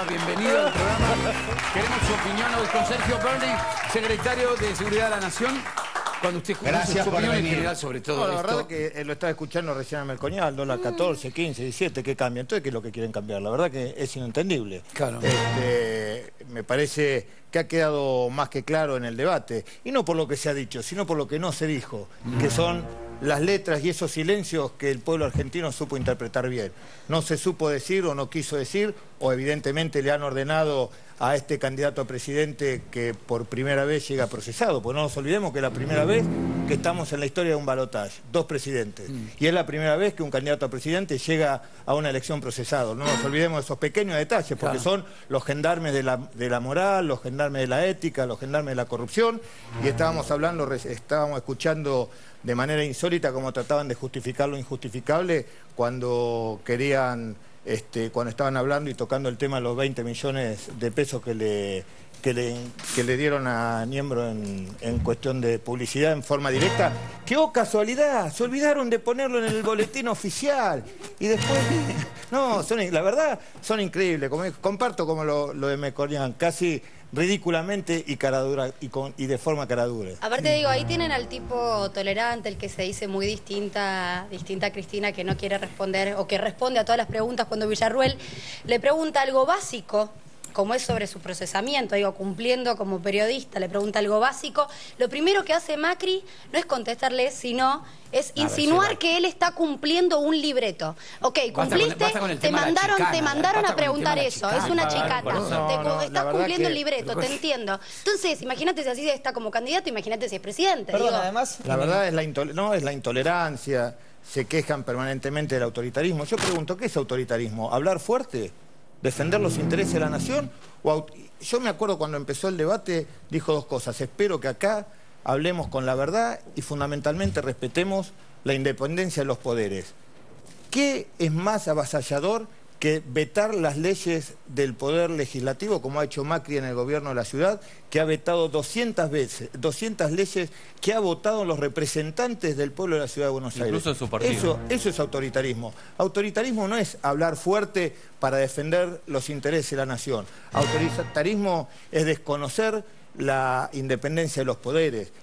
Silva, bienvenido al programa. Queremos su opinión hoy con Sergio Berni, secretario de Seguridad de la Nación. Cuando usted escucha su opinión en general sobre todo la esto. verdad que lo estaba escuchando recién a Melconial, dólar 14, 15, 17, ¿qué cambia? Entonces, ¿qué es lo que quieren cambiar? La verdad que es inentendible. Claro. Me parece que ha quedado más que claro en el debate. Y no por lo que se ha dicho, sino por lo que no se dijo, que son las letras y esos silencios que el pueblo argentino supo interpretar bien. No se supo decir o no quiso decir, o evidentemente le han ordenado a este candidato a presidente que por primera vez llega procesado. Pues no nos olvidemos que es la primera vez que estamos en la historia de un balotaje, 2 presidentes. Y es la primera vez que un candidato a presidente llega a una elección procesado. No nos olvidemos de esos pequeños detalles, porque son los gendarmes de la moral, los gendarmes de la ética, los gendarmes de la corrupción. Y estábamos escuchando de manera insólita cómo trataban de justificar lo injustificable cuando querían... cuando estaban hablando y tocando el tema de los 20 millones de pesos que le dieron a Niembro en cuestión de publicidad en forma directa, que ¡oh, casualidad! Se olvidaron de ponerlo en el boletín oficial. Y después... No, la verdad, son increíbles. Comparto como lo de Melconian, casi ridículamente y caradura y de forma caradura. Aparte digo, ahí tienen al tipo tolerante, el que se dice muy distinta a Cristina, que no quiere responder o que responde a todas las preguntas cuando Villarruel le pregunta algo básico, como es sobre su procesamiento, digo, cumpliendo como periodista, le pregunta algo básico. Lo primero que hace Macri no es contestarle, sino es insinuar que él está cumpliendo un libreto. Ok, cumpliste, te mandaron a preguntar eso, es una chicana. Estás cumpliendo el libreto, te entiendo. Entonces, imagínate si así está como candidato, imagínate si es presidente. Perdón, además, la verdad es la intolerancia, se quejan permanentemente del autoritarismo. Yo pregunto, ¿qué es autoritarismo? ¿Hablar fuerte? ¿Defender los intereses de la nación? Yo me acuerdo cuando empezó el debate, dijo 2 cosas. Espero que acá hablemos con la verdad y fundamentalmente respetemos la independencia de los poderes. ¿Qué es más avasallador que vetar las leyes del poder legislativo, como ha hecho Macri en el gobierno de la ciudad, que ha vetado 200 leyes que ha votado los representantes del pueblo de la ciudad de Buenos Aires? Incluso en su partido. Eso es autoritarismo. Autoritarismo no es hablar fuerte para defender los intereses de la nación. Autoritarismo es desconocer la independencia de los poderes.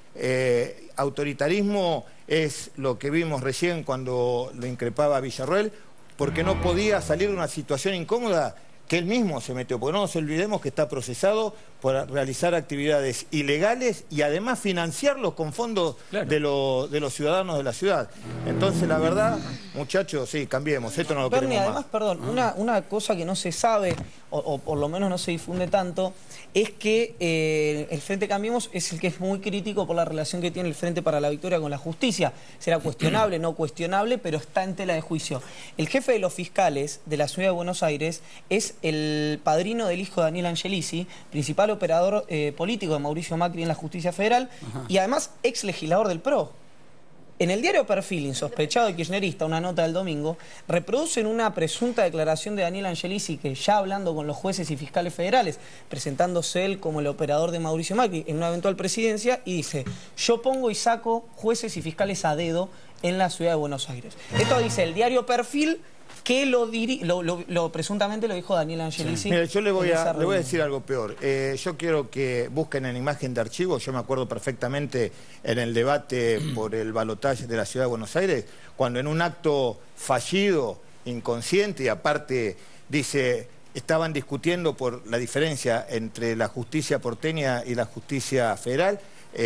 Autoritarismo es lo que vimos recién cuando lo increpaba Villarruel, porque no podía salir de una situación incómoda que él mismo se metió. Porque no nos olvidemos que está procesado por realizar actividades ilegales y además financiarlos con fondos de los ciudadanos de la ciudad. Entonces, la verdad, muchachos, sí, cambiemos, esto no lo queremos más. Además, perdón, una cosa que no se sabe, o por lo menos no se difunde tanto, es que el Frente Cambiemos es el que es muy crítico por la relación que tiene el Frente para la Victoria con la justicia. Será cuestionable, no cuestionable, pero está en tela de juicio. El jefe de los fiscales de la ciudad de Buenos Aires es el padrino del hijo de Daniel Angelici, principal operador político de Mauricio Macri en la justicia federal y además ex legislador del PRO. En el diario Perfil, insospechado de kirchnerista, una nota del domingo, reproducen una presunta declaración de Daniel Angelici que ya hablando con los jueces y fiscales federales, presentándose él como el operador de Mauricio Macri en una eventual presidencia, y dice: yo pongo y saco jueces y fiscales a dedo en la ciudad de Buenos Aires. Esto dice el diario Perfil, que presuntamente lo dijo Daniel Angelici. Sí. Mira, yo le voy a decir algo peor. Yo quiero que busquen en imagen de archivo. Yo me acuerdo perfectamente en el debate por el balotaje de la ciudad de Buenos Aires, cuando en un acto fallido, inconsciente, y aparte dice, estaban discutiendo por la diferencia entre la justicia porteña y la justicia federal.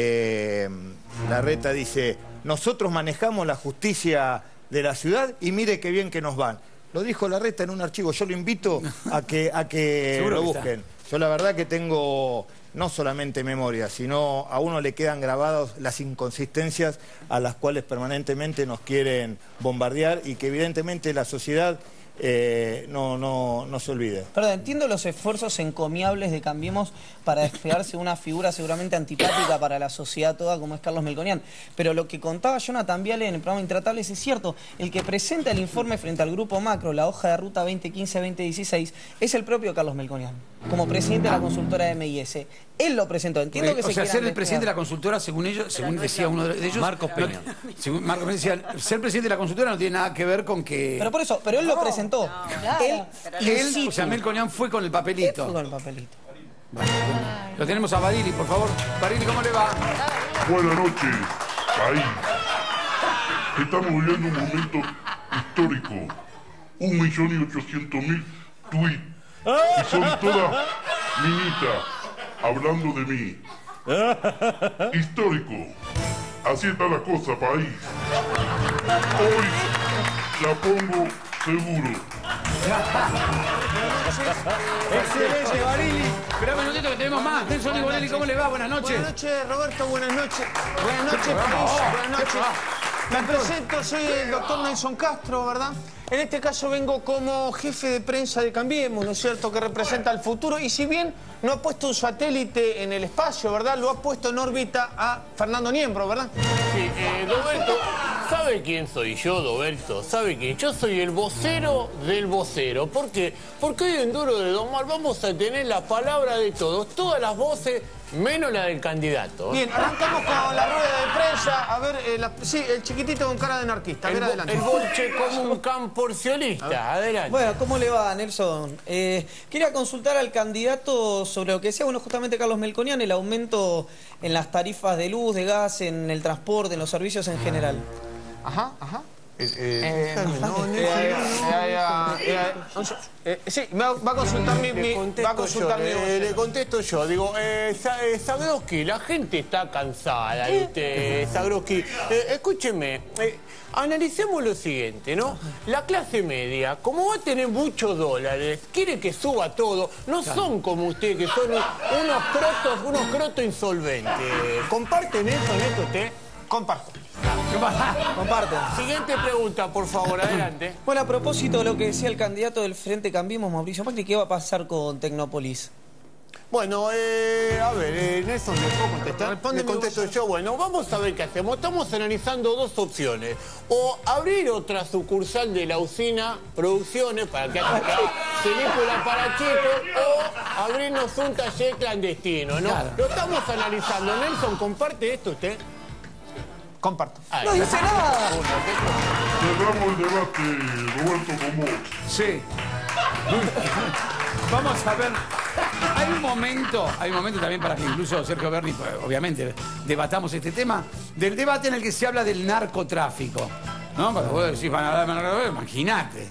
Larreta dice, nosotros manejamos la justicia de la ciudad y mire qué bien que nos van. Lo dijo Larreta en un archivo. Yo lo invito a que lo busquen. Yo la verdad que tengo no solamente memoria, sino a uno le quedan grabadas las inconsistencias a las cuales permanentemente nos quieren bombardear y que evidentemente la sociedad no se olvida. Perdón, entiendo los esfuerzos encomiables de Cambiemos para despegarse de una figura seguramente antipática para la sociedad toda como es Carlos Melconian, pero lo que contaba Jonathan Viale en el programa Intratables es cierto. El que presenta el informe frente al Grupo Macro, la hoja de ruta 2015-2016, es el propio Carlos Melconian, como presidente de la consultora MIS. Él lo presentó. Entiendo que o sea, ser el presidente de la consultora, según ellos, según decía uno de ellos... Marcos Peña. Según Marcos Peña decía, ser presidente de la consultora no tiene nada que ver con que... Pero por eso, pero él lo presentó. Él, o sea, Melconian fue con el papelito. Fue con el papelito. Vale, lo tenemos a Barili, por favor. Barili, ¿cómo le va? Buenas noches, país. Estamos viviendo un momento histórico. 1.800.000 tweets. Y son todas minitas hablando de mí. Histórico. Así está la cosa, país. Hoy la pongo seguro. Excelente, Barili. Esperá un minutito que tenemos más. Nelson y Bonelli, ¿cómo le va? Buenas noches. Buenas noches, Roberto. Buenas noches. Buenas noches, país. Buenas noches. Me presento, soy el doctor Nelson Castro, ¿verdad? En este caso vengo como jefe de prensa de Cambiemos, ¿no es cierto?, que representa el futuro. Y si bien no ha puesto un satélite en el espacio, ¿verdad?, lo ha puesto en órbita a Fernando Niembro, ¿verdad? Sí, Roberto, ¿sabe quién soy yo, Roberto? ¿Sabe quién? Yo soy el vocero del vocero. ¿Por qué? Porque hoy en Duro de Domar vamos a tener la palabra de todos, todas las voces, menos la del candidato. Bien, arrancamos con la rueda de prensa. A ver, sí, el chiquitito con cara de anarquista. A ver, adelante. El bolche como un camporcionista. Adelante. Bueno, ¿cómo le va, Nelson? Quería consultar al candidato sobre lo que decía, bueno, justamente Carlos Melconian, el aumento en las tarifas de luz, de gas, en el transporte, en los servicios en general. Ajá. Sí, va a consultar le contesto yo. Digo, Zagroski, la gente está cansada de usted, Zagroski. Escúcheme, analicemos lo siguiente, ¿no? La clase media, como va a tener muchos dólares, quiere que suba todo. No son como usted, que son unos crotos insolventes. ¿Comparten eso, Neto, usted? Comparto. Comparten. Siguiente pregunta, por favor, adelante. Bueno, a propósito de lo que decía el candidato del Frente Cambiemos, Mauricio Macri, ¿qué va a pasar con Tecnópolis? Bueno, a ver, Nelson, ¿me puedo contestar? Le contesto yo. Bueno, vamos a ver qué hacemos. Estamos analizando dos opciones. O abrir otra sucursal de la usina Producciones para que haga película para chicos, o abrirnos un taller clandestino, ¿no? Claro. Lo estamos analizando. Nelson, ¿comparte esto usted? Comparto. ¡No dice nada! Cerramos el debate, Roberto, con vos. Sí. Vamos a ver. Hay un momento también para que incluso Sergio Berni, obviamente, debatamos este tema, del debate en el que se habla del narcotráfico. ¿No? Cuando vos decís, van a hablar de narcotráfico, imagínate.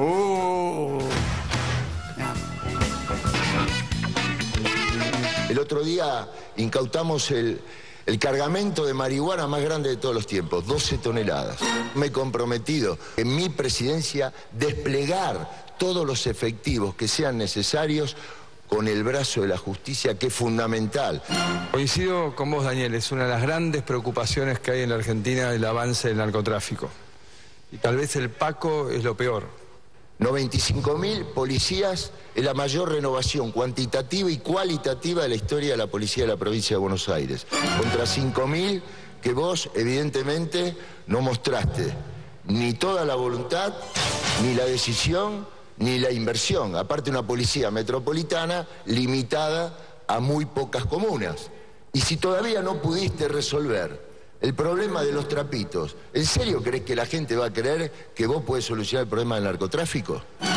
El otro día incautamos el cargamento de marihuana más grande de todos los tiempos, 12 toneladas. Me he comprometido en mi presidencia desplegar todos los efectivos que sean necesarios con el brazo de la justicia, que es fundamental. Coincido con vos, Daniel, es una de las grandes preocupaciones que hay en la Argentina el avance del narcotráfico. Y tal vez el Paco es lo peor. 95.000 policías es la mayor renovación cuantitativa y cualitativa de la historia de la policía de la provincia de Buenos Aires. Contra 5.000 que vos, evidentemente, no mostraste ni toda la voluntad, ni la decisión, ni la inversión. Aparte, una policía metropolitana limitada a muy pocas comunas. Y si todavía no pudiste resolver el problema de los trapitos, ¿en serio crees que la gente va a creer que vos podés solucionar el problema del narcotráfico?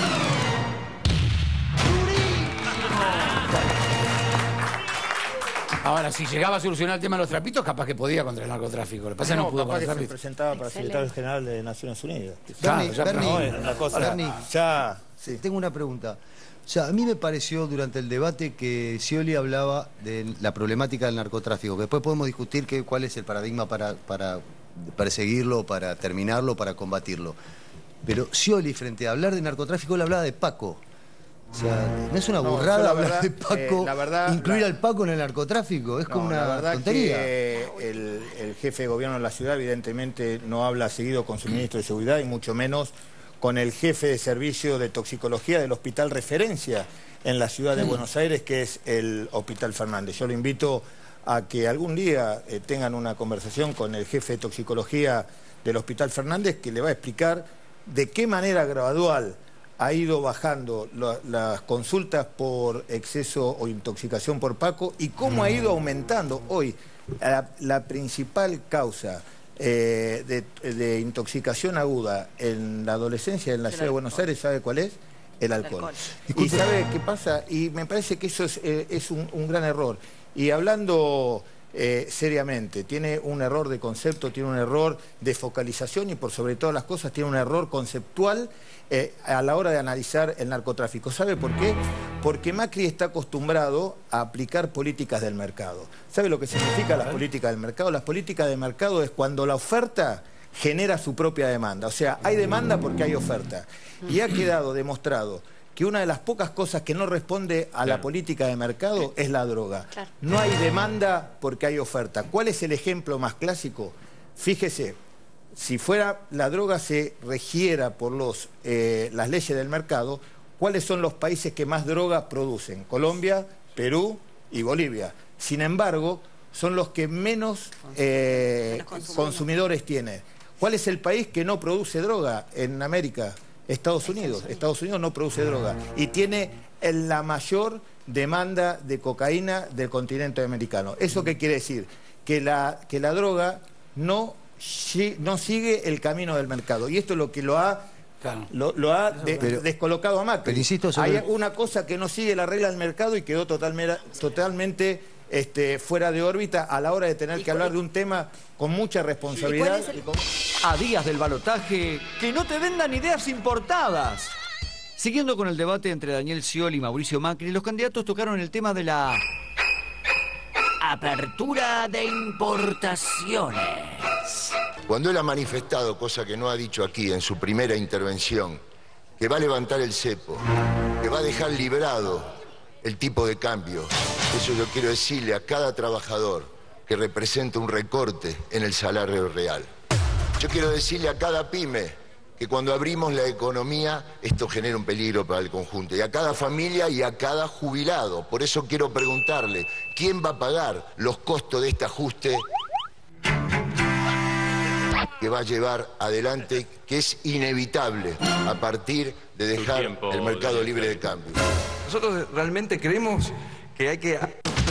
Ahora, si llegaba a solucionar el tema de los trapitos, capaz que podía contra el narcotráfico. Lo que pasa es que no pudo capaz contra el que se tráfico. presentaba para secretario general de Naciones Unidas. Tengo una pregunta. O sea, a mí me pareció durante el debate que Scioli hablaba de la problemática del narcotráfico, que después podemos discutir cuál es el paradigma para perseguirlo, para terminarlo, para combatirlo. Pero Scioli, frente a hablar de narcotráfico, él hablaba de Paco. O sea, no es una burrada hablar de Paco, incluir al Paco en el narcotráfico, es como una tontería. Que el jefe de gobierno de la ciudad evidentemente no habla seguido con su ministro de Seguridad y mucho menos con el jefe de servicio de toxicología del hospital referencia en la ciudad de Buenos Aires, que es el Hospital Fernández. Yo lo invito a que algún día tengan una conversación con el jefe de toxicología del Hospital Fernández, que le va a explicar de qué manera gradual ha ido bajando las consultas por exceso o intoxicación por Paco y cómo ha ido aumentando hoy la principal causa de intoxicación aguda en la adolescencia en la ciudad de Buenos Aires, ¿sabe cuál es? El alcohol. ¿Y sabe qué pasa? Y me parece que eso es un gran error. Y hablando seriamente, tiene un error de concepto, tiene un error de focalización y por sobre todas las cosas tiene un error conceptual a la hora de analizar el narcotráfico. ¿Sabe por qué? Porque Macri está acostumbrado a aplicar políticas del mercado. ¿Sabe lo que significa las políticas del mercado? Las políticas del mercado es cuando la oferta genera su propia demanda. O sea, hay demanda porque hay oferta. Y ha quedado demostrado que una de las pocas cosas que no responde a la política de mercado es la droga. No hay demanda porque hay oferta. ¿Cuál es el ejemplo más clásico? Fíjese, si fuera la droga se regiera por las leyes del mercado, ¿cuáles son los países que más droga producen? Colombia, Perú y Bolivia. Sin embargo, son los que menos consumidores tienen. ¿Cuál es el país que no produce droga en América? Estados Unidos. Estados Unidos no produce droga y tiene la mayor demanda de cocaína del continente americano. ¿Eso qué quiere decir? Que la droga no sigue el camino del mercado. Y esto es lo que lo ha descolocado a Macri. Pero insisto sobre... Hay una cosa que no sigue la regla del mercado y quedó totalmente fuera de órbita a la hora de tener que hablar de un tema con mucha responsabilidad. A días del balotaje, que no te vendan ideas importadas. Siguiendo con el debate entre Daniel Scioli y Mauricio Macri, los candidatos tocaron el tema de la apertura de importaciones. Cuando él ha manifestado, cosa que no ha dicho aquí en su primera intervención, que va a levantar el cepo, que va a dejar librado el tipo de cambio, eso yo quiero decirle a cada trabajador que representa un recorte en el salario real. Yo quiero decirle a cada pyme que cuando abrimos la economía esto genera un peligro para el conjunto, y a cada familia y a cada jubilado. Por eso quiero preguntarle, ¿quién va a pagar los costos de este ajuste que va a llevar adelante, que es inevitable a partir de dejar el mercado libre de cambio? Nosotros realmente creemos que hay que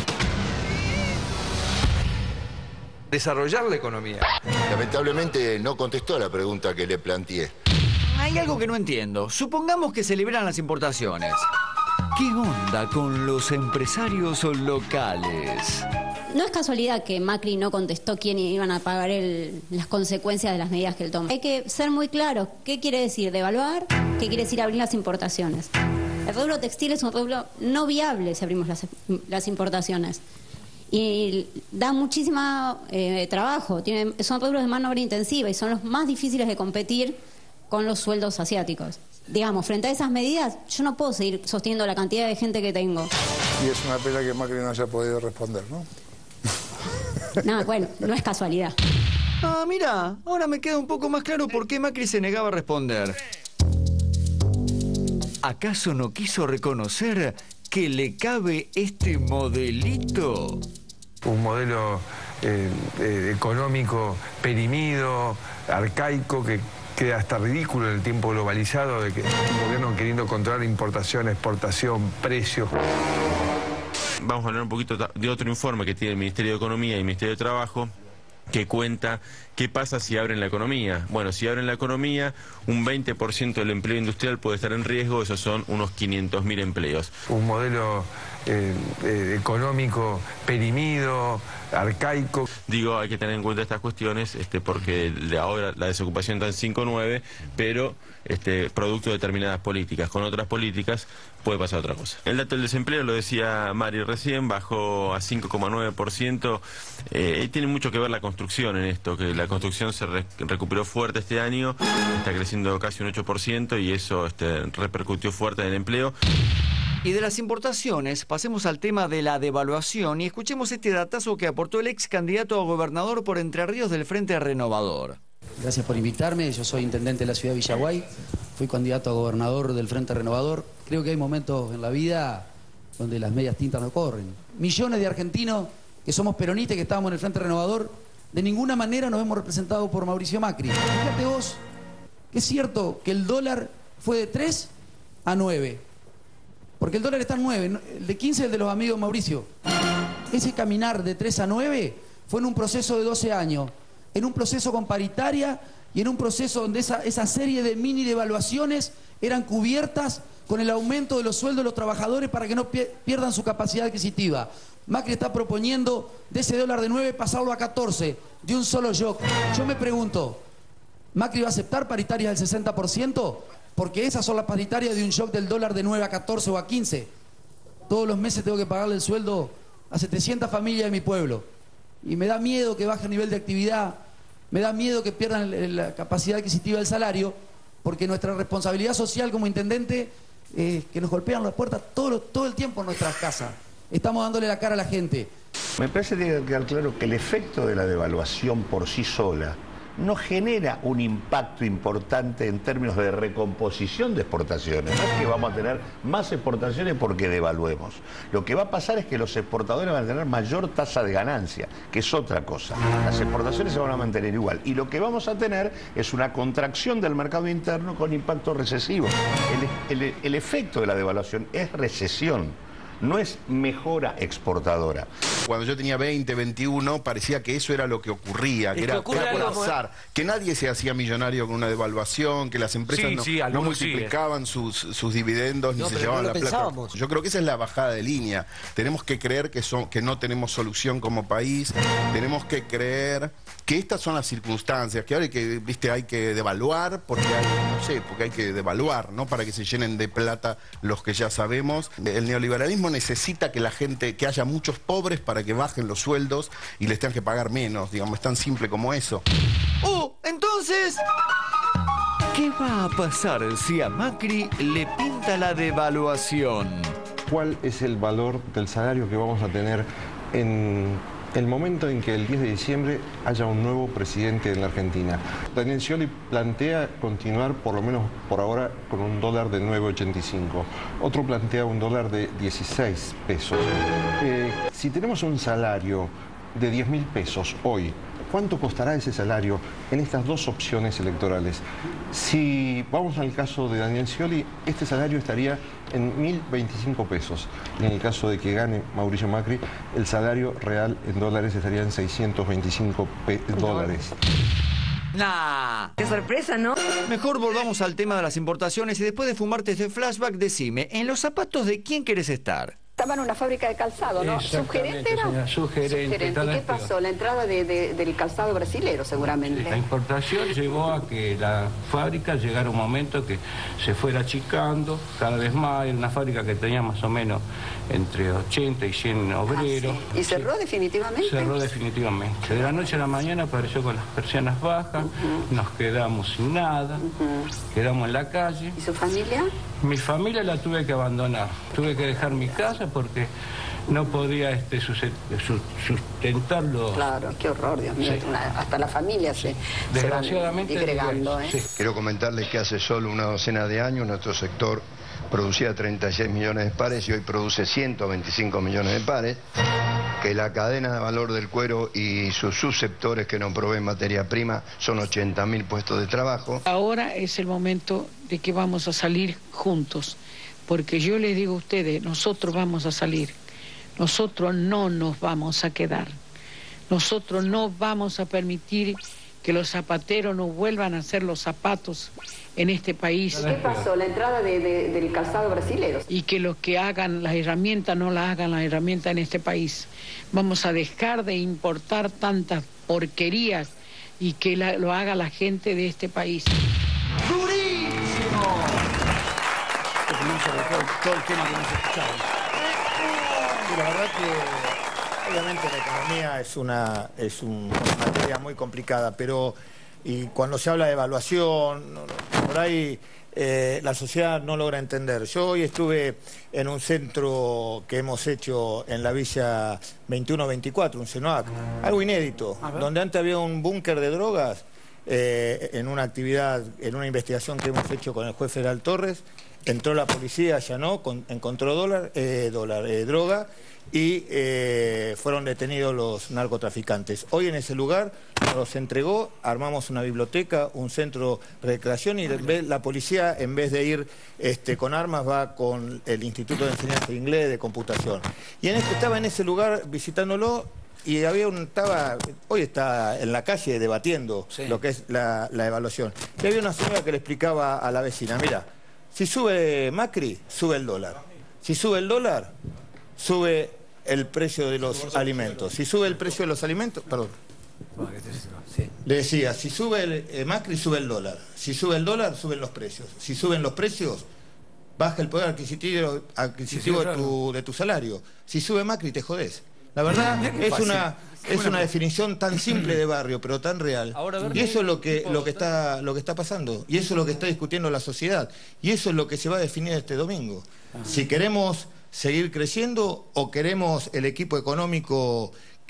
desarrollar la economía. Lamentablemente no contestó a la pregunta que le planteé. Hay algo que no entiendo. Supongamos que se liberan las importaciones. ¿Qué onda con los empresarios locales? No es casualidad que Macri no contestó quién iban a pagar las consecuencias de las medidas que él toma. Hay que ser muy claro. ¿Qué quiere decir devaluar? ¿Qué quiere decir abrir las importaciones? El rubro textil es un rubro no viable si abrimos las importaciones. Y da muchísimo trabajo. Son rubros de mano obra intensiva y son los más difíciles de competir con los sueldos asiáticos. Digamos, frente a esas medidas, yo no puedo seguir sosteniendo la cantidad de gente que tengo. Y es una pena que Macri no haya podido responder, ¿no? No, bueno, no es casualidad. Ah, mira, ahora me queda un poco más claro por qué Macri se negaba a responder. ¿Acaso no quiso reconocer que le cabe este modelito? Un modelo económico perimido, arcaico, que queda hasta ridículo en el tiempo globalizado, de que el gobierno queriendo controlar importación, exportación, precios. Vamos a hablar un poquito de otro informe que tiene el Ministerio de Economía y el Ministerio de Trabajo, que cuenta qué pasa si abren la economía. Bueno, si abren la economía, un 20% del empleo industrial puede estar en riesgo, esos son unos 500.000 empleos. Un modelo económico perimido, arcaico. Digo, hay que tener en cuenta estas cuestiones porque ahora la desocupación está en 5,9, pero producto de determinadas políticas. Con otras políticas puede pasar otra cosa. El dato del desempleo, lo decía Mari recién, bajó a 5,9%. Tiene mucho que ver la construcción en esto, que la construcción se recuperó fuerte este año, está creciendo casi un 8% y eso repercutió fuerte en el empleo. Y de las importaciones, pasemos al tema de la devaluación y escuchemos este datazo que aportó el ex candidato a gobernador por Entre Ríos del Frente Renovador. Gracias por invitarme, yo soy intendente de la ciudad de Villaguay, fui candidato a gobernador del Frente Renovador. Creo que hay momentos en la vida donde las medias tintas no corren. Millones de argentinos que somos peronistas, que estábamos en el Frente Renovador, de ninguna manera nos vemos representados por Mauricio Macri. Fíjate vos que es cierto que el dólar fue de 3 a 9. Porque el dólar está en 9, el de 15 es el de los amigos de Mauricio. Ese caminar de 3 a 9 fue en un proceso de 12 años, en un proceso con paritaria y en un proceso donde esa serie de mini devaluaciones eran cubiertas con el aumento de los sueldos de los trabajadores para que no pierdan su capacidad adquisitiva. Macri está proponiendo de ese dólar de 9 pasarlo a 14, de un solo shock. Yo me pregunto, ¿Macri va a aceptar paritarias del 60%? Porque esas son las paritarias de un shock del dólar de 9 a 14 o a 15. Todos los meses tengo que pagarle el sueldo a 700 familias de mi pueblo. Y me da miedo que baje el nivel de actividad, me da miedo que pierdan la capacidad adquisitiva del salario, porque nuestra responsabilidad social como intendente es que nos golpean las puertas todo el tiempo en nuestras casas. Estamos dándole la cara a la gente. Me parece que tiene que quedar claro que el efecto de la devaluación por sí sola no genera un impacto importante en términos de recomposición de exportaciones. No es que vamos a tener más exportaciones porque devaluemos. Lo que va a pasar es que los exportadores van a tener mayor tasa de ganancia, que es otra cosa. Las exportaciones se van a mantener igual. Y lo que vamos a tener es una contracción del mercado interno con impacto recesivo. El efecto de la devaluación es recesión. No es mejora exportadora. Cuando yo tenía 20, 21, parecía que eso era lo que ocurría, que era por azar, que nadie se hacía millonario con una devaluación, que las empresas no multiplicaban sus dividendos ni se llevaban la plata. Yo creo que esa es la bajada de línea. Tenemos que creer que no tenemos solución como país, tenemos que creer que estas son las circunstancias, que ahora hay que devaluar porque hay que devaluar, ¿no? Para que se llenen de plata los que ya sabemos. El neoliberalismo necesita que que haya muchos pobres para que bajen los sueldos y les tengan que pagar menos, digamos, es tan simple como eso. Entonces, ¿qué va a pasar si a Macri le pinta la devaluación? ¿Cuál es el valor del salario que vamos a tener en el momento en que el 10 de diciembre haya un nuevo presidente en la Argentina? Daniel Scioli plantea continuar, por lo menos por ahora, con un dólar de 9,85. Otro plantea un dólar de 16 pesos. Si tenemos un salario de 10.000 pesos hoy, ¿cuánto costará ese salario en estas dos opciones electorales? Si vamos al caso de Daniel Scioli, este salario estaría en 1.025 pesos. Y en el caso de que gane Mauricio Macri, el salario real en dólares estaría en 625 dólares. Nah. Qué sorpresa, ¿no? Mejor volvamos al tema de las importaciones y después de fumarte este flashback, decime, ¿en los zapatos de quién querés estar? Estaba en una fábrica de calzado, ¿no? ¿Sugerente era? Señora, sugerente. ¿Y qué pasó? La entrada del calzado brasilero, seguramente. La importación llevó a que la fábrica llegara un momento que se fuera achicando cada vez más. Era una fábrica que tenía más o menos entre 80 y 100 obreros. ¿Sí? ¿Y cerró definitivamente? Cerró definitivamente. De la noche a la mañana apareció con las persianas bajas, nos quedamos sin nada, quedamos en la calle. ¿Y su familia? Mi familia la tuve que abandonar. Tuve que dejar mi casa porque no podía sustentarlo. Claro, qué horror, Dios mío. Sí. Hasta la familia se desgraciadamente va disgregando, ¿eh? Sí. Quiero comentarles que hace solo una docena de años nuestro sector producía 36 millones de pares y hoy produce 125 millones de pares, que la cadena de valor del cuero y sus subsectores que nos proveen materia prima son 80.000 puestos de trabajo. Ahora es el momento de que vamos a salir juntos, porque yo les digo a ustedes, nosotros vamos a salir, nosotros no nos vamos a quedar, nosotros no vamos a permitir que los zapateros no vuelvan a hacer los zapatos en este país. ¿Qué pasó? La entrada del calzado brasilero. Y que los que hagan las herramientas no las hagan las herramientas en este país. Vamos a dejar de importar tantas porquerías y que lo haga la gente de este país. ¡Durísimo! Todo el tema que hemos escuchado. Y la verdad que obviamente la economía es una materia muy complicada, pero y cuando se habla de evaluación, por ahí la sociedad no logra entender. Yo hoy estuve en un centro que hemos hecho en la Villa 2124, un CENOAC, algo inédito, donde antes había un búnker de drogas, en una actividad, en una investigación que hemos hecho con el juez Federal Torres, entró la policía, allanó, encontró droga y fueron detenidos los narcotraficantes. Hoy en ese lugar nos los entregó, armamos una biblioteca, un centro de recreación y la policía, en vez de ir con armas, va con el Instituto de Enseñanza de Inglés, de Computación. Y estaba en ese lugar visitándolo y hoy está en la calle debatiendo lo que es la evaluación. Y había una señora que le explicaba a la vecina, mira, si sube Macri, sube el dólar. Si sube el dólar, sube el precio de los alimentos. Si sube el precio de los alimentos, perdón. Le decía, si sube Macri, sube el dólar. Si sube el dólar, suben los precios. Si suben los precios, baja el poder adquisitivo de tu salario. Si sube Macri, te jodés. La verdad es una definición tan simple de barrio, pero tan real. Y eso es lo que está pasando. Y eso es lo que está discutiendo la sociedad. Y eso es lo que se va a definir este domingo. Si queremos seguir creciendo o queremos el equipo económico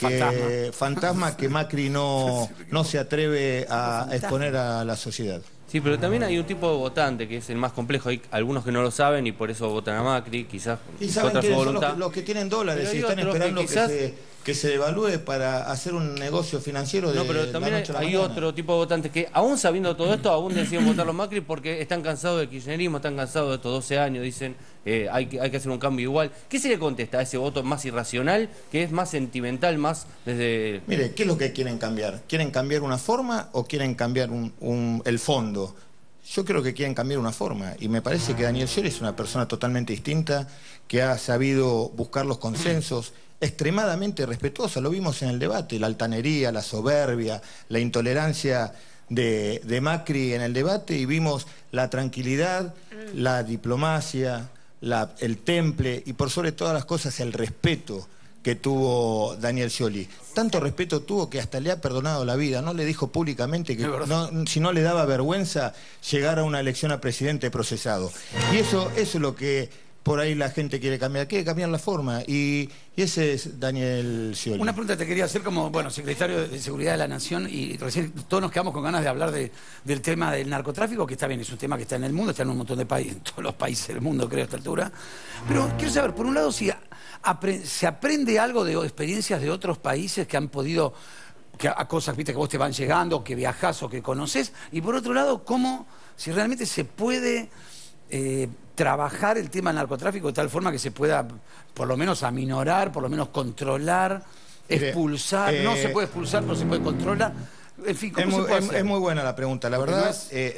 fantasma que Macri no se atreve a exponer a la sociedad. Sí, pero también hay un tipo de votante que es el más complejo. Hay algunos que no lo saben y por eso votan a Macri, quizás contra su voluntad. Son los que tienen dólares y están esperando que se devalúe para hacer un negocio financiero de pero también hay mañana. otro tipo de votantes que, aún sabiendo todo esto, aún deciden votar a Macri porque están cansados del kirchnerismo, están cansados de estos 12 años, dicen hay que hacer un cambio igual. ¿Qué se le contesta a ese voto más irracional, que es más sentimental, más desde...? Mire, ¿qué es lo que quieren cambiar? ¿Quieren cambiar una forma o quieren cambiar el fondo? Yo creo que quieren cambiar una forma y me parece que Daniel Scioli es una persona totalmente distinta, que ha sabido buscar los consensos, extremadamente respetuosa, lo vimos en el debate, la altanería, la soberbia, la intolerancia de Macri en el debate, y vimos la tranquilidad, la diplomacia, el temple y por sobre todas las cosas el respeto que tuvo Daniel Scioli. Tanto respeto tuvo que hasta le ha perdonado la vida. No le dijo públicamente que si no le daba vergüenza llegar a una elección a presidente procesado. Y eso es lo que por ahí la gente quiere cambiar. Quiere cambiar la forma. Y ese es Daniel Scioli. Una pregunta te quería hacer como, secretario de Seguridad de la Nación, y recién todos nos quedamos con ganas de hablar del tema del narcotráfico, que está bien, es un tema que está en el mundo, está en un montón de países, en todos los países del mundo, creo, a esta altura. Pero quiero saber, por un lado, si se aprende algo de experiencias de otros países que han podido, a cosas, viste, que vos te van llegando, que viajás o que conoces, y por otro lado, si realmente se puede trabajar el tema del narcotráfico de tal forma que se pueda por lo menos aminorar, por lo menos controlar, expulsar. No se puede expulsar, pero se puede controlar. En fin, es muy buena la pregunta. La verdad,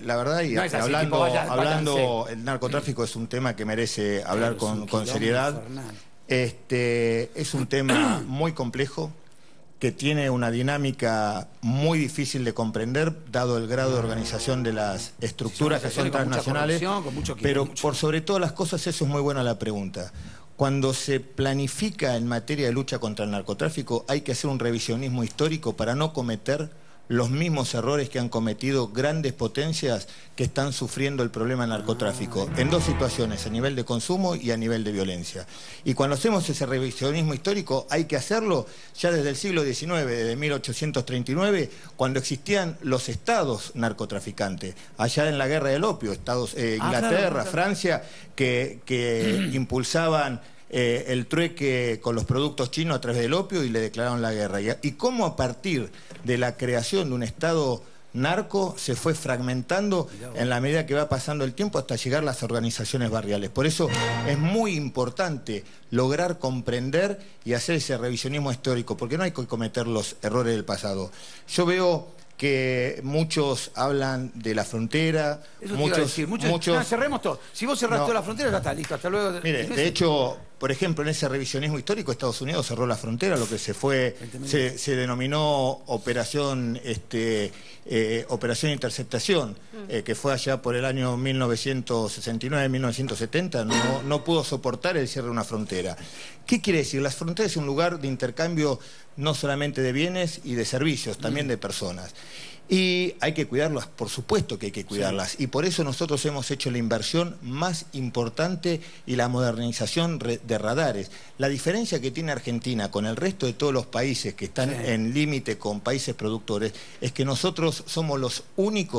hablando, el narcotráfico es un tema que merece hablar con seriedad. Es un tema muy complejo, que tiene una dinámica muy difícil de comprender, dado el grado de organización de las estructuras que son transnacionales, pero por sobre todas las cosas, eso es muy buena la pregunta. Cuando se planifica en materia de lucha contra el narcotráfico, hay que hacer un revisionismo histórico para no cometer los mismos errores que han cometido grandes potencias que están sufriendo el problema del narcotráfico, en dos situaciones, a nivel de consumo y a nivel de violencia. Y cuando hacemos ese revisionismo histórico, hay que hacerlo ya desde el siglo XIX, desde 1839, cuando existían los estados narcotraficantes, allá en la guerra del opio, Inglaterra, Francia, que impulsaban el trueque con los productos chinos a través del opio y le declararon la guerra. Y cómo a partir de la creación de un Estado narco se fue fragmentando en la medida que va pasando el tiempo hasta llegar a las organizaciones barriales. Por eso es muy importante lograr comprender y hacer ese revisionismo histórico, porque no hay que cometer los errores del pasado. Yo veo que muchos hablan de la frontera, muchos cerremos todo. Si vos cerrás toda la frontera, ya está, listo, hasta luego. Mire, de hecho, por ejemplo, en ese revisionismo histórico, Estados Unidos cerró la frontera, lo que se denominó operación interceptación, que fue allá por el año 1969-1970, no pudo soportar el cierre de una frontera. ¿Qué quiere decir? Las fronteras es un lugar de intercambio no solamente de bienes y de servicios, también de personas. Y hay que cuidarlas, por supuesto que hay que cuidarlas. Sí. Y por eso nosotros hemos hecho la inversión más importante y la modernización de radares. La diferencia que tiene Argentina con el resto de todos los países que están en límite con países productores es que nosotros somos los únicos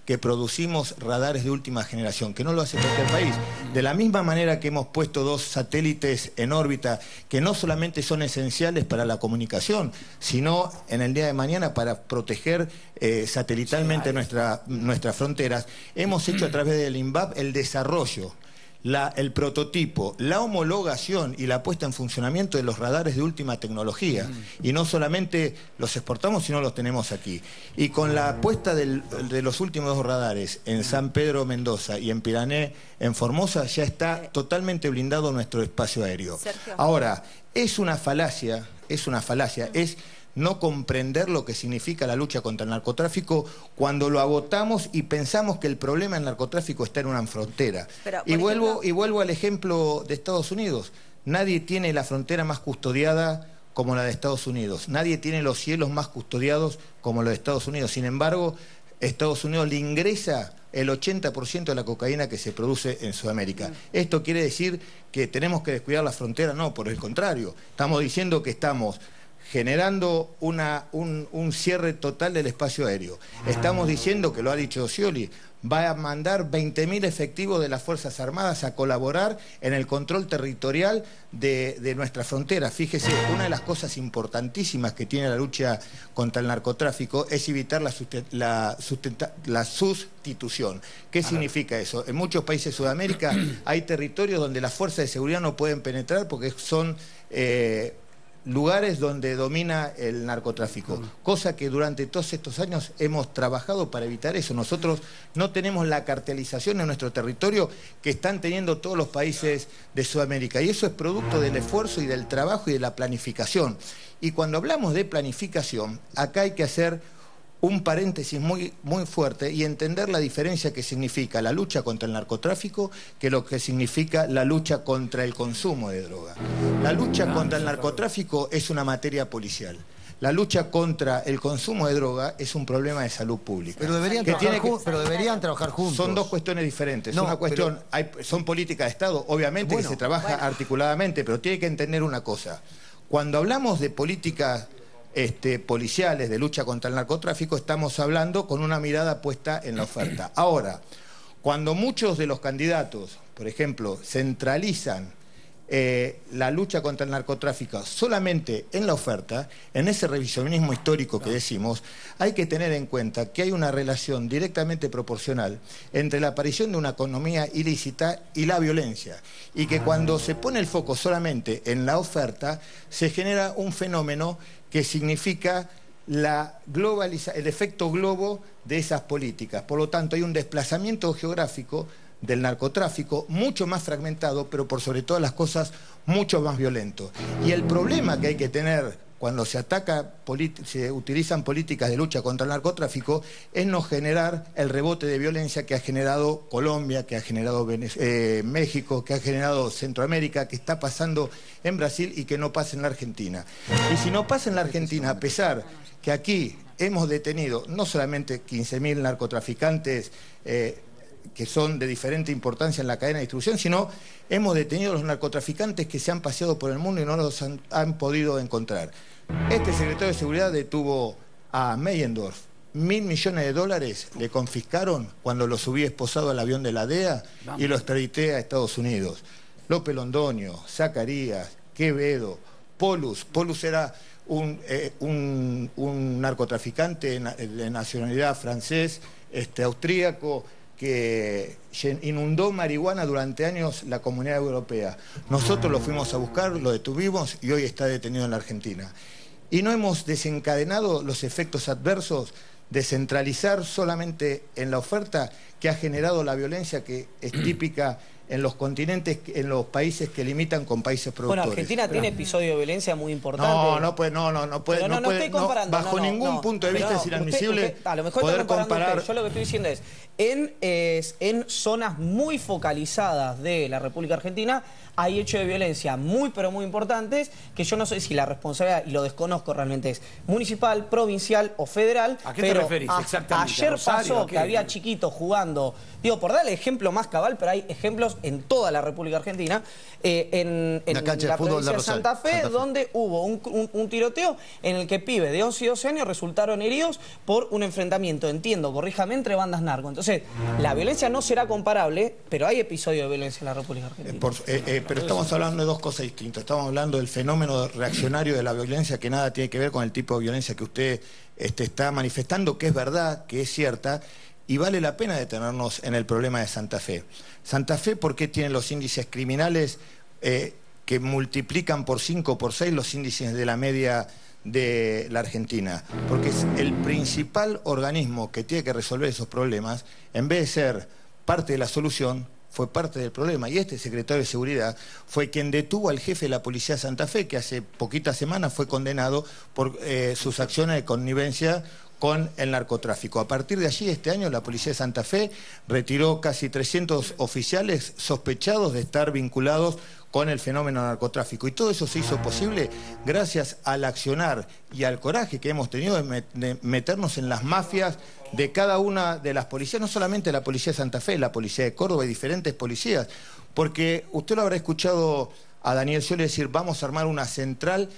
que producimos radares de última generación, que no lo hace cualquier país. De la misma manera que hemos puesto 2 satélites en órbita, que no solamente son esenciales para la comunicación, sino en el día de mañana para proteger satelitalmente nuestras fronteras, hemos hecho a través del INVAP el desarrollo, el prototipo, la homologación y la puesta en funcionamiento de los radares de última tecnología. Y no solamente los exportamos, sino los tenemos aquí. Y con la puesta de los últimos 2 radares en San Pedro, Mendoza y en Pirané, en Formosa, ya está totalmente blindado nuestro espacio aéreo. Sergio. Ahora, es una falacia, es no comprender lo que significa la lucha contra el narcotráfico cuando lo agotamos y pensamos que el problema del narcotráfico está en una frontera. Pero, y vuelvo al ejemplo de Estados Unidos. Nadie tiene la frontera más custodiada como la de Estados Unidos. Nadie tiene los cielos más custodiados como los de Estados Unidos. Sin embargo, Estados Unidos le ingresa el 80% de la cocaína que se produce en Sudamérica. ¿Esto quiere decir que tenemos que descuidar la frontera? No, por el contrario. Estamos diciendo que estamos generando un cierre total del espacio aéreo. Estamos diciendo, que lo ha dicho Scioli, va a mandar 20.000 efectivos de las Fuerzas Armadas a colaborar en el control territorial de nuestra frontera. Fíjese, una de las cosas importantísimas que tiene la lucha contra el narcotráfico es evitar la sustitución. ¿Qué significa eso? En muchos países de Sudamérica hay territorios donde las fuerzas de seguridad no pueden penetrar porque son lugares donde domina el narcotráfico, cosa que durante todos estos años hemos trabajado para evitar eso. Nosotros no tenemos la cartelización en nuestro territorio que están teniendo todos los países de Sudamérica, y eso es producto del esfuerzo y del trabajo y de la planificación. Y cuando hablamos de planificación, acá hay que hacer un paréntesis muy fuerte y entender la diferencia que significa la lucha contra el narcotráfico que lo que significa la lucha contra el consumo de droga. La lucha contra el narcotráfico es una materia policial. La lucha contra el consumo de droga es un problema de salud pública. Pero deberían trabajar juntos. Son 2 cuestiones diferentes. No, una cuestión, son políticas de Estado, obviamente que se trabaja articuladamente, pero tiene que entender una cosa. Cuando hablamos de políticas policiales de lucha contra el narcotráfico, estamos hablando con una mirada puesta en la oferta. Ahora, cuando muchos de los candidatos, por ejemplo, centralizan la lucha contra el narcotráfico solamente en la oferta, en ese revisionismo histórico que decimos, hay que tener en cuenta que hay una relación directamente proporcional entre la aparición de una economía ilícita y la violencia, y que cuando se pone el foco solamente en la oferta, se genera un fenómeno que significa el efecto globo de esas políticas. Por lo tanto, hay un desplazamiento geográfico del narcotráfico mucho más fragmentado, pero por sobre todas las cosas mucho más violento. Y el problema que hay que tener cuando se utilizan políticas de lucha contra el narcotráfico es no generar el rebote de violencia que ha generado Colombia, que ha generado México, que ha generado Centroamérica, que está pasando en Brasil y que no pasa en la Argentina. Y si no pasa en la Argentina, a pesar que aquí hemos detenido no solamente 15.000 narcotraficantes que son de diferente importancia en la cadena de distribución, sino hemos detenido a los narcotraficantes que se han paseado por el mundo y no los han podido encontrar. Este secretario de Seguridad detuvo a Meyendorf. $1.000 millones le confiscaron cuando lo subí esposado al avión de la DEA y lo extradité a Estados Unidos. López Londoño, Zacarías, Quevedo, Polus. Polus era un narcotraficante de nacionalidad francés, austríaco, que inundó marihuana durante años la Comunidad Europea. Nosotros lo fuimos a buscar, lo detuvimos y hoy está detenido en la Argentina. Y no hemos desencadenado los efectos adversos de centralizar solamente en la oferta que ha generado la violencia que es típica en los continentes, en los países que limitan con países productores. Bueno, Argentina tiene episodios de violencia muy importantes. No puede, bajo ningún punto de vista es inadmisible a lo mejor poder comparar. Yo lo que estoy diciendo es, en zonas muy focalizadas de la República Argentina hay hechos de violencia muy pero muy importantes que yo no sé si la responsabilidad, y lo desconozco realmente, es municipal, provincial o federal. ¿A qué te referís exactamente? Ayer ¿Rosario? pasó que había chiquitos jugando, digo, por darle ejemplo más cabal, pero hay ejemplos en toda la República Argentina, en la provincia de Santa Fe, donde hubo un tiroteo en el que pibes de 11 y 12 años resultaron heridos por un enfrentamiento, entiendo, corríjame, entre bandas narcos. Entonces, la violencia no será comparable, pero hay episodios de violencia en la República Argentina. Pero estamos hablando de dos cosas distintas. Estamos hablando del fenómeno reaccionario de la violencia que nada tiene que ver con el tipo de violencia que usted está manifestando, que es verdad, que es cierta, y vale la pena detenernos en el problema de Santa Fe. Santa Fe, ¿por qué tiene los índices criminales que multiplican por 5 o por 6 los índices de la media de la Argentina? Porque es el principal organismo que tiene que resolver esos problemas, en vez de ser parte de la solución, fue parte del problema. Y este secretario de Seguridad fue quien detuvo al jefe de la Policía de Santa Fe, que hace poquitas semanas fue condenado por sus acciones de connivencia con el narcotráfico. A partir de allí, este año, la Policía de Santa Fe retiró casi 300 oficiales sospechados de estar vinculados con el fenómeno narcotráfico. Y todo eso se hizo posible gracias al accionar y al coraje que hemos tenido de meternos en las mafias de cada una de las policías, no solamente la Policía de Santa Fe, la Policía de Córdoba y diferentes policías. Porque usted lo habrá escuchado a Daniel Scioli decir, vamos a armar una central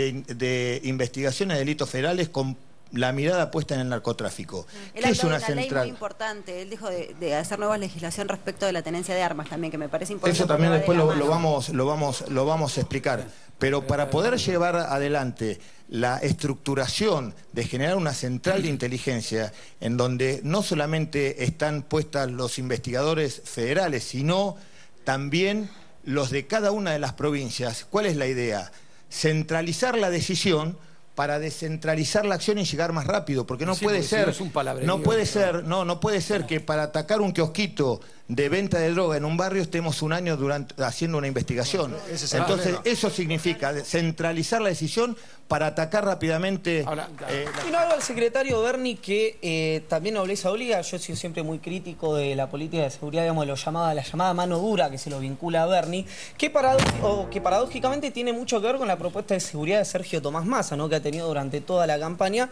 de investigaciones de delitos federales con la mirada puesta en el narcotráfico. Él habló de una ley muy importante. Él dijo de hacer nueva legislación respecto de la tenencia de armas también, que me parece importante. Eso también después lo vamos a explicar. Pero para poder llevar adelante la estructuración de generar una central de inteligencia en donde no solamente están puestas los investigadores federales, sino también los de cada una de las provincias, ¿cuál es la idea? Centralizar la decisión para descentralizar la acción y llegar más rápido, porque no puede ser, no puede ser que para atacar un kiosquito de venta de droga en un barrio estemos un año haciendo una investigación. Entonces eso significa centralizar la decisión para atacar rápidamente. Y no hablo al secretario Berni, que también nobleza obliga. Yo he sido siempre muy crítico de la política de seguridad, digamos, de la llamada mano dura que se lo vincula a Berni, que paradójicamente tiene mucho que ver con la propuesta de seguridad de Sergio Tomás Massa, ¿no?, que ha tenido durante toda la campaña,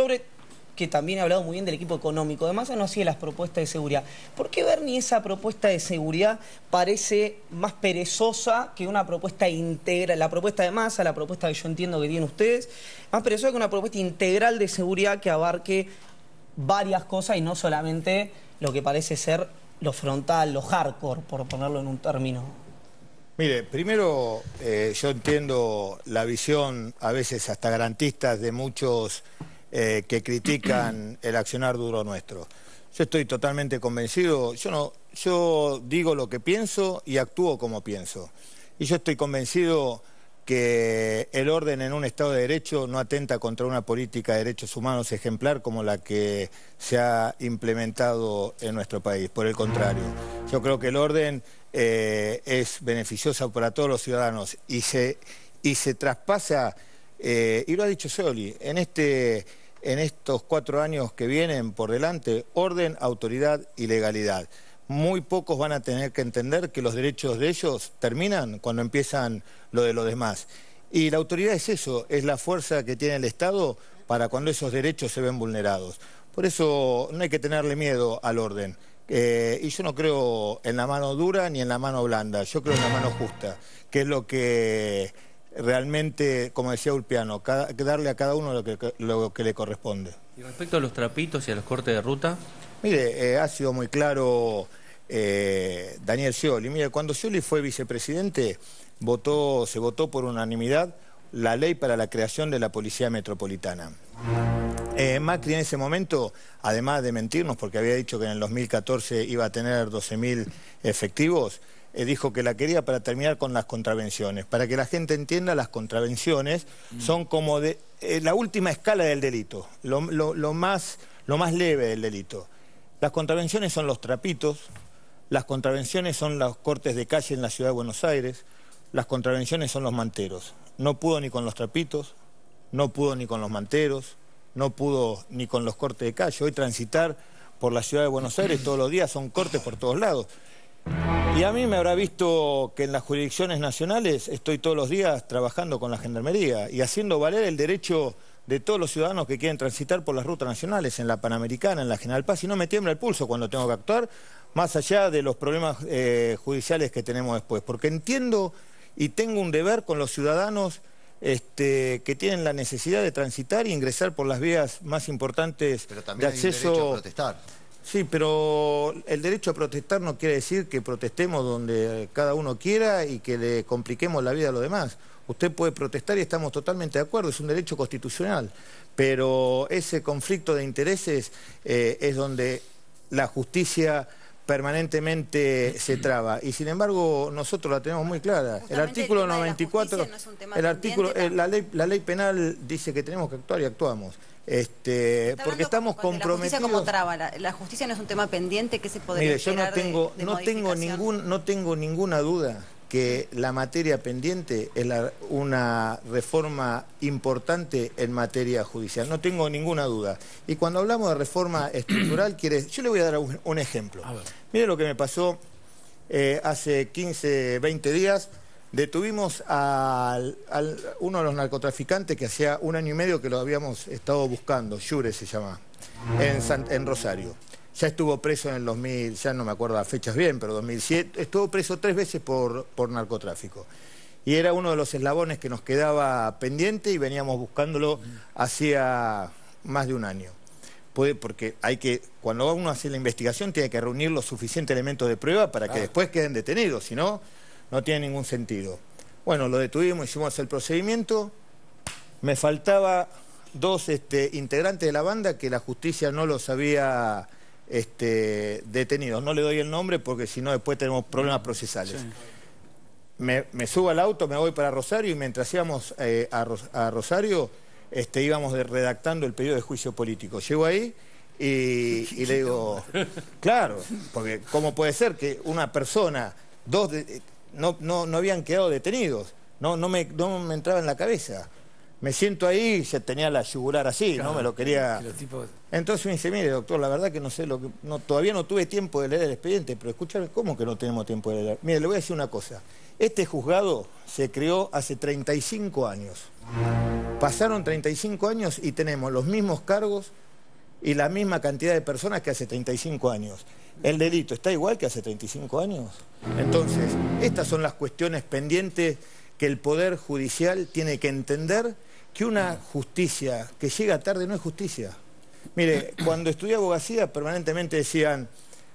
que también ha hablado muy bien del equipo económico de Massa, no hacía las propuestas de seguridad. ¿Por qué, Berni, esa propuesta de seguridad parece más perezosa que una propuesta integral? La propuesta de Massa, la propuesta que yo entiendo que tienen ustedes, más perezosa que una propuesta integral de seguridad que abarque varias cosas y no solamente lo que parece ser lo frontal, lo hardcore, por ponerlo en un término. Mire, primero yo entiendo la visión a veces hasta garantista de muchos que critican el accionar duro nuestro. Yo estoy totalmente convencido, yo digo lo que pienso y actúo como pienso. Y yo estoy convencido que el orden en un Estado de Derecho no atenta contra una política de derechos humanos ejemplar como la que se ha implementado en nuestro país. Por el contrario, yo creo que el orden es beneficioso para todos los ciudadanos y se traspasa, y lo ha dicho Scioli, en estos 4 años que vienen por delante, orden, autoridad y legalidad. Muy pocos van a tener que entender que los derechos de ellos terminan cuando empiezan lo de los demás. Y la autoridad es eso, es la fuerza que tiene el Estado para cuando esos derechos se ven vulnerados. Por eso no hay que tenerle miedo al orden. Y yo no creo en la mano dura ni en la mano blanda, yo creo en la mano justa, que es lo que realmente, como decía Ulpiano, darle a cada uno lo que le corresponde. Y respecto a los trapitos y a los cortes de ruta. Mire, ha sido muy claro Daniel Scioli. Mire, cuando Scioli fue vicepresidente, se votó por unanimidad la ley para la creación de la Policía Metropolitana. Macri en ese momento, además de mentirnos, porque había dicho que en el 2014 iba a tener 12.000 efectivos, dijo que la quería para terminar con las contravenciones. Para que la gente entienda, las contravenciones son como la última escala del delito, lo más leve del delito. Las contravenciones son los trapitos, las contravenciones son los cortes de calle en la ciudad de Buenos Aires, las contravenciones son los manteros. No pudo ni con los trapitos, no pudo ni con los manteros, no pudo ni con los cortes de calle. Hoy transitar por la ciudad de Buenos Aires todos los días, son cortes por todos lados. Y a mí me habrá visto que en las jurisdicciones nacionales estoy todos los días trabajando con la Gendarmería y haciendo valer el derecho de todos los ciudadanos que quieren transitar por las rutas nacionales, en la Panamericana, en la General Paz, y no me tiembla el pulso cuando tengo que actuar, más allá de los problemas judiciales que tenemos después, porque entiendo y tengo un deber con los ciudadanos que tienen la necesidad de transitar e ingresar por las vías más importantes de acceso. Hay un derecho a protestar. Sí, pero el derecho a protestar no quiere decir que protestemos donde cada uno quiera y que le compliquemos la vida a los demás. Usted puede protestar y estamos totalmente de acuerdo, es un derecho constitucional, pero ese conflicto de intereses es donde la justicia permanentemente se traba, y sin embargo nosotros la tenemos muy clara. Justamente el artículo 94, no es un tema la ley penal dice que tenemos que actuar y actuamos. Porque estamos comprometidos. La justicia como traba, la justicia no es un tema pendiente que se podría Mire, yo no tengo modificación. ninguna duda que la materia pendiente es una reforma importante en materia judicial. No tengo ninguna duda. Y cuando hablamos de reforma estructural, yo le voy a dar un ejemplo. Mire lo que me pasó hace 15, 20 días. Detuvimos a uno de los narcotraficantes que hacía 1 año y medio que lo habíamos estado buscando, Yure se llama, en Rosario. Ya estuvo preso en el 2000, ya no me acuerdo las fechas bien, pero 2007, estuvo preso 3 veces por narcotráfico. Y era uno de los eslabones que nos quedaba pendiente y veníamos buscándolo hacía más de 1 año. Porque cuando uno hace la investigación tiene que reunir los suficientes elementos de prueba para que después queden detenidos, si no, no tiene ningún sentido. Bueno, lo detuvimos, hicimos el procedimiento, me faltaba 2 integrantes de la banda que la justicia no los había detenidos. No le doy el nombre porque si no después tenemos problemas procesales. Sí. Me subo al auto, me voy para Rosario y mientras íbamos a Rosario íbamos redactando el pedido de juicio político. Llego ahí y le digo, claro, porque ¿cómo puede ser que una persona, no habían quedado detenidos? No me entraba en la cabeza. Me siento ahí, ya tenía la yugular así, claro, ¿no? Me lo quería... Entonces me dice, mire, doctor, la verdad que no sé todavía no tuve tiempo de leer el expediente, pero escúchame, ¿cómo que no tenemos tiempo de leer? Mire, le voy a decir una cosa. Este juzgado se creó hace 35 años. Pasaron 35 años y tenemos los mismos cargos y la misma cantidad de personas que hace 35 años. ¿El delito está igual que hace 35 años? Entonces, estas son las cuestiones pendientes que el Poder Judicial tiene que entender, que una justicia que llega tarde no es justicia. Mire, cuando estudié abogacía permanentemente decían,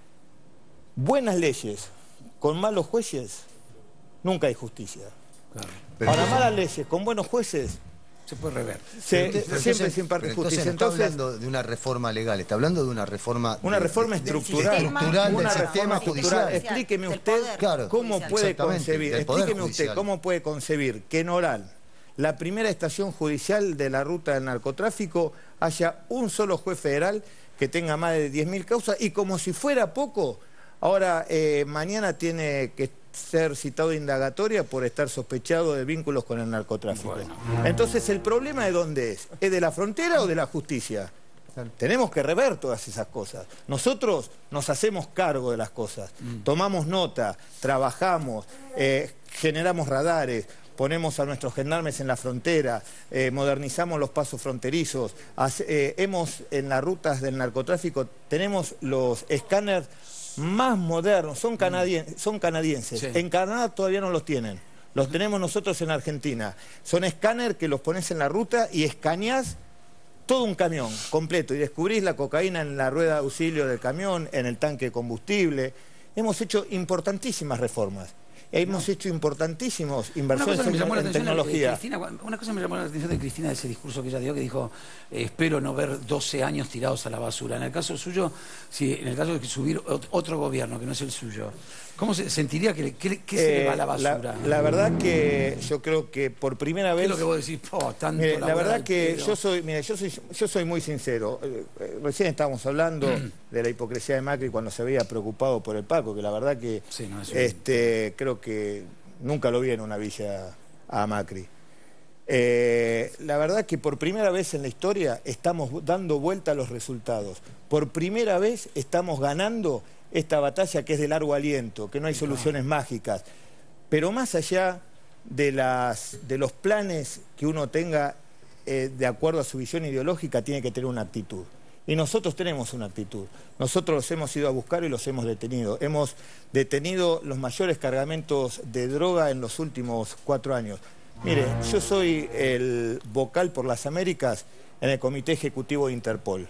buenas leyes con malos jueces, nunca hay justicia. Claro. Ahora, malas leyes con buenos jueces, se puede rever. Siempre se imparte justicia. Entonces, no está hablando de una reforma legal, está hablando de una reforma... Una reforma estructural. Del sistema judicial. Explíqueme usted cómo puede concebir, cómo puede concebir que en Oral, la primera estación judicial de la ruta del narcotráfico, haya un solo juez federal que tenga más de 10.000 causas y como si fuera poco, ahora mañana tiene que ser citado de indagatoria por estar sospechado de vínculos con el narcotráfico. Bueno. Entonces, ¿el problema de dónde es? ¿Es de la frontera o de la justicia? Tenemos que rever todas esas cosas. Nosotros nos hacemos cargo de las cosas. Tomamos nota, trabajamos, generamos radares, ponemos a nuestros gendarmes en la frontera, modernizamos los pasos fronterizos, en las rutas del narcotráfico tenemos los escáneres más modernos, son canadienses. Sí. En Canadá todavía no los tienen. Los tenemos nosotros en Argentina. Son escáneres que los pones en la ruta y escaneás todo un camión completo y descubrís la cocaína en la rueda de auxilio del camión, en el tanque de combustible. Hemos hecho importantísimas reformas. Hemos hecho importantísimas inversiones en tecnología. Una cosa me llamó la atención de Cristina, de ese discurso que ella dio, que dijo, espero no ver 12 años tirados a la basura. En el caso suyo, sí, en el caso de que subir otro gobierno que no es el suyo, ¿cómo se sentiría que se le va a la basura? La verdad que yo creo que por primera vez... ¿Qué es lo que vos decís? Tanto la verdad que yo soy muy sincero. Recién estábamos hablando de la hipocresía de Macri cuando se veía preocupado por el Paco, que la verdad que creo que nunca lo vi en una villa a Macri. La verdad que por primera vez en la historia estamos dando vuelta a los resultados. Por primera vez estamos ganando esta batalla que es de largo aliento, que no hay soluciones mágicas. Pero más allá de los planes que uno tenga de acuerdo a su visión ideológica, tiene que tener una actitud. Y nosotros tenemos una actitud. Nosotros los hemos ido a buscar y los hemos detenido. Hemos detenido los mayores cargamentos de droga en los últimos 4 años. Mire, yo soy el vocal por las Américas en el Comité Ejecutivo de Interpol,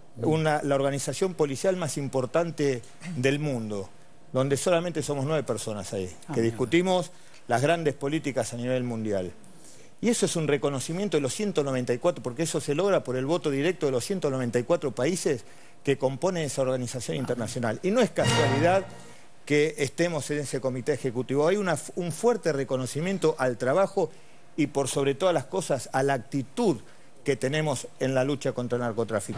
la organización policial más importante del mundo, donde solamente somos 9 personas ahí, que discutimos las grandes políticas a nivel mundial. Y eso es un reconocimiento de los 194, porque eso se logra por el voto directo de los 194 países que componen esa organización internacional. Y no es casualidad que estemos en ese comité ejecutivo. Hay un fuerte reconocimiento al trabajo y por sobre todas las cosas a la actitud que tenemos en la lucha contra el narcotráfico.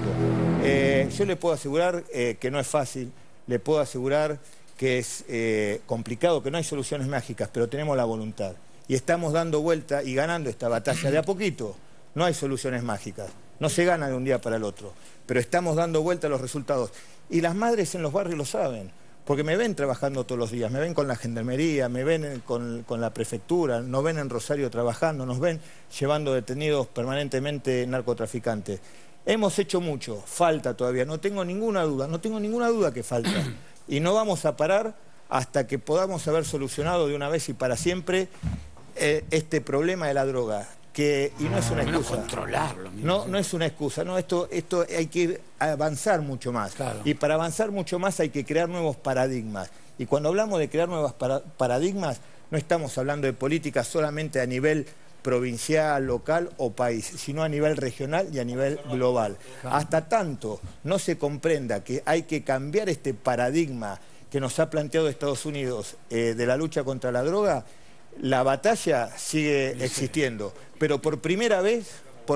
Yo le puedo asegurar que no es fácil, le puedo asegurar que es complicado, que no hay soluciones mágicas, pero tenemos la voluntad. Y estamos dando vuelta y ganando esta batalla de a poquito. No hay soluciones mágicas, no se gana de un día para el otro, pero estamos dando vuelta a los resultados. Y las madres en los barrios lo saben, porque me ven trabajando todos los días, me ven con la gendarmería, me ven con la prefectura, nos ven en Rosario trabajando, nos ven llevando detenidos permanentemente narcotraficantes. Hemos hecho mucho, falta todavía, no tengo ninguna duda que falta. Y no vamos a parar hasta que podamos haber solucionado de una vez y para siempre este problema de la droga. Y no es una excusa. Controlarlo. No es una excusa. No, esto hay que avanzar mucho más. Claro. Y para avanzar mucho más hay que crear nuevos paradigmas. Y cuando hablamos de crear nuevos paradigmas, no estamos hablando de políticas solamente a nivel provincial, local o país, sino a nivel regional y a nivel global. Claro. Hasta tanto no se comprenda que hay que cambiar este paradigma que nos ha planteado Estados Unidos de la lucha contra la droga, la batalla sigue existiendo, pero por primera vez,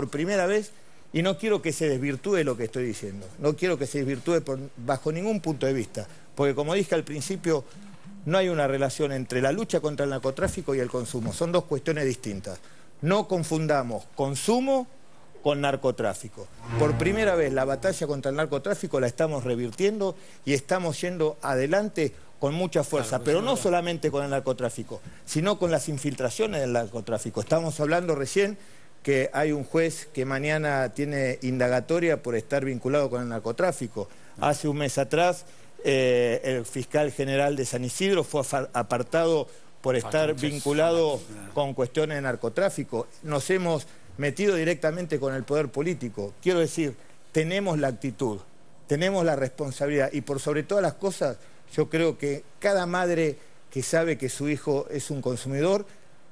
y no quiero que se desvirtúe lo que estoy diciendo, no quiero que se desvirtúe bajo ningún punto de vista, porque como dije al principio, no hay una relación entre la lucha contra el narcotráfico y el consumo, son dos cuestiones distintas. No confundamos consumo con narcotráfico. Por primera vez la batalla contra el narcotráfico la estamos revirtiendo y estamos yendo adelante con mucha fuerza, claro, pero no solamente con el narcotráfico, sino con las infiltraciones del narcotráfico. Estamos hablando recién que hay un juez que mañana tiene indagatoria por estar vinculado con el narcotráfico. Hace un mes atrás el fiscal general de San Isidro fue apartado por estar vinculado con cuestiones de narcotráfico. Nos hemos metido directamente con el poder político. Quiero decir, tenemos la actitud, tenemos la responsabilidad y por sobre todas las cosas, yo creo que cada madre que sabe que su hijo es un consumidor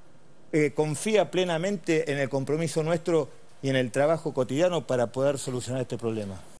confía plenamente en el compromiso nuestro y en el trabajo cotidiano para poder solucionar este problema.